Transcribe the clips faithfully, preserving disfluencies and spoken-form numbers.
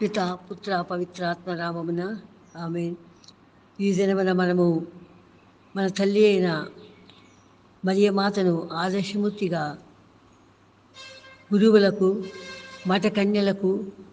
పిత పుత్ర పవిత్రాత్మ నామమున ఆమేన్. ఈ దినమున మనము మన తల్లి అయిన మరియమాతను ఆదర్శమూర్తిగా గురువులకు, మఠ కన్యలకు,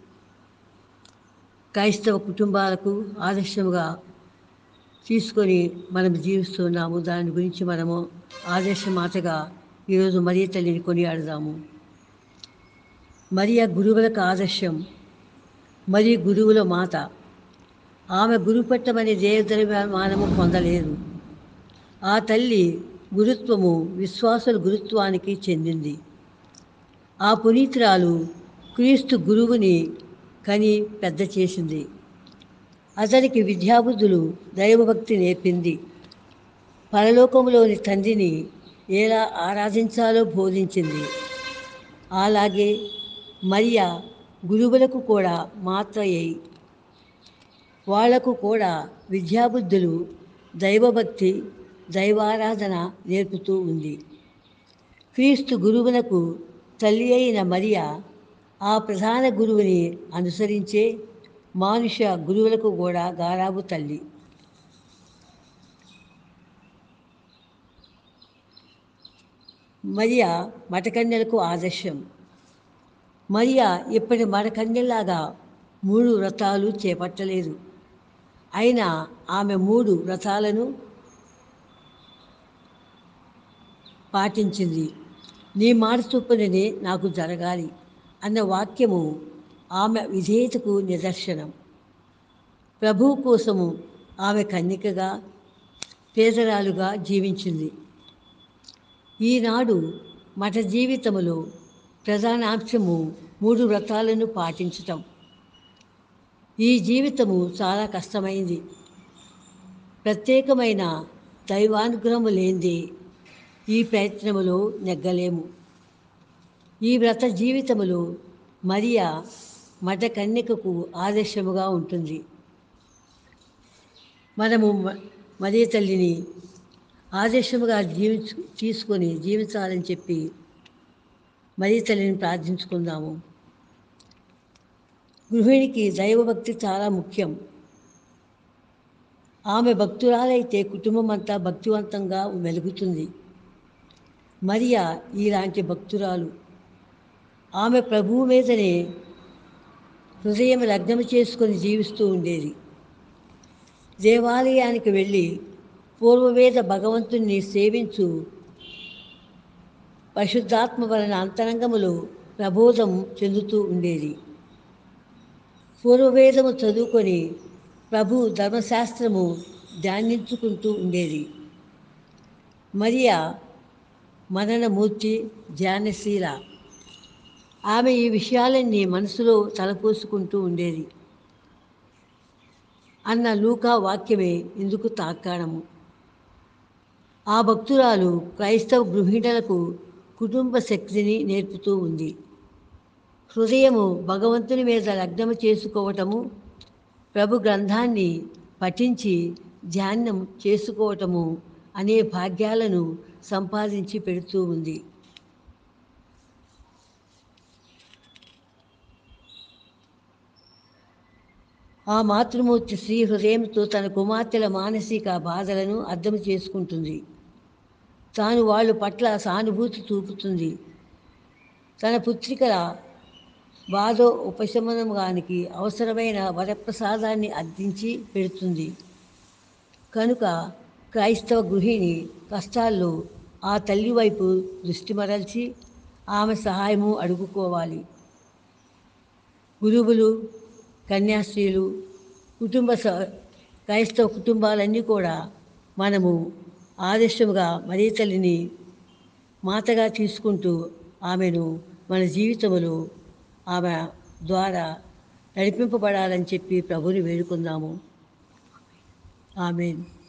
క్రైస్తవ కుటుంబాలకు ఆదర్శముగా తీసుకొని మనం జీవిస్తున్నాము. దాని గురించి మనము ఆదర్శమాతగా ఈరోజు మరియ తల్లిని కొనియాడదాము. మరియ గురువులకు ఆదర్శం, మరియు గురువుల మాత. ఆమె గురుపట్టమని దేవద్రవ్యమానము పొందలేదు. ఆ తల్లి గురుత్వము విశ్వాసుల గురుత్వానికి చెందింది. ఆ పునీతురాలు క్రీస్తు గురువుని కని పెద్ద చేసింది. అతనికి విద్యాబుద్ధులు, దైవభక్తి నేర్పింది. పరలోకములోని తండ్రిని ఎలా ఆరాధించాలో బోధించింది. అలాగే మరియ గురువులకు కూడా మాత్రయ్యి వాళ్లకు కూడా విద్యాబుద్ధులు, దైవభక్తి, దైవారాధన నేర్పుతూ ఉంది. క్రీస్తు గురువునకు తల్లి అయిన మరియ ఆ ప్రధాన గురువుని అనుసరించే మానుష గురువులకు కూడా గారాబు తల్లి. మరియ మఠకన్యలకు ఆదర్శం. మరియ ఇప్పటి మఠకన్యలాగా మూడు వ్రతాలు చేపట్టలేదు. అయినా ఆమె మూడు వ్రతాలను పాటించింది. నీ మాట చొప్పుననే నాకు జరగాలి అన్న వాక్యము ఆమె విధేయతకు నిదర్శనం. ప్రభువు కోసము ఆమె కన్యకగా, పేదరాలుగా జీవించింది. ఈనాడు మఠ జీవితములో ప్రధాన అంశము మూడు వ్రతాలను పాటించటం. ఈ జీవితము చాలా కష్టమైంది. ప్రత్యేకమైన దైవానుగ్రహము లేనిదే ఈ ప్రయత్నములో నెగ్గలేము. ఈ వ్రత జీవితములో మరియ మఠ కన్యకకు ఆదర్శముగా ఉంటుంది. మనము మరియ తల్లిని ఆదర్శముగా జీవించు తీసుకొని జీవించాలని చెప్పి మరియ తల్లిని ప్రార్థించుకుందాము. గృహిణికి దైవభక్తి చాలా ముఖ్యం. ఆమె భక్తురాలైతే కుటుంబం అంతా భక్తివంతంగా వెలుగుతుంది. మరియ ఇలాంటి భక్తురాలు. ఆమె ప్రభువు మీదనే హృదయం లగ్నం చేసుకొని జీవిస్తూ ఉండేది. దేవాలయానికి వెళ్ళి పూర్వవేద భగవంతుణ్ణి సేవించు పరిశుద్ధాత్మ వలన అంతరంగములో ప్రబోధం చెందుతూ ఉండేది. పూర్వవేదము చదువుకొని ప్రభు ధర్మశాస్త్రము ధ్యానించుకుంటూ ఉండేది. మరియ మననమూర్తి, ధ్యానశీల. ఆమె ఈ విషయాలన్నీ మనసులో తలపోసుకుంటూ ఉండేది అన్న లూకా వాక్యమే ఇందుకు తార్కాణము. ఆ భక్తురాలు క్రైస్తవ గృహిణులకు కుటుంబ శక్తిని నేర్పుతూ ఉంది. హృదయము భగవంతుని మీద లగ్నము చేసుకోవటము, ప్రభు గ్రంథాన్ని పఠించి ధ్యానం చేసుకోవటము అనే భాగ్యాలను సంపాదించి పెడుతూ ఉంది. ఆ మాతృమూర్తి శ్రీ హృదయంతో తన కుమార్తెల మానసిక బాధలను అర్థం చేసుకుంటుంది. తాను వాళ్ళ పట్ల సానుభూతి చూపుతుంది. తన పుత్రికల బాధ ఉపశమనానికి అవసరమైన వరప్రసాదాన్ని అందించి పెడుతుంది. కనుక క్రైస్తవ గృహిణి కష్టాల్లో ఆ తల్లి వైపు దృష్టి మరల్చి ఆమె సహాయము అడుగుకోవాలి. గురువులు, కన్యాస్త్రీలు, కుటుంబ స క్రైస్తవ కుటుంబాలన్నీ కూడా మనము ఆదర్శముగా మరియ తల్లిని మాతగా తీసుకుంటూ ఆమెను మన జీవితంలో ఆమె ద్వారా నడిపింపబడాలని చెప్పి ప్రభుని వేడుకుందాము. ఆమేన్.